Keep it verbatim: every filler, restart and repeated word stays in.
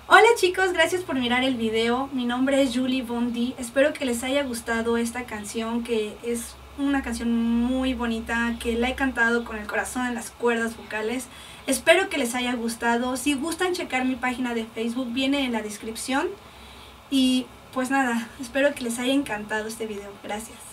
Hola chicos, gracias por mirar el video. Mi nombre es Julie Bondi. Espero que les haya gustado esta canción, que es una canción muy bonita, que la he cantado con el corazón en las cuerdas vocales. Espero que les haya gustado. Si gustan checar mi página de Facebook, viene en la descripción. Y pues nada, espero que les haya encantado este video. Gracias.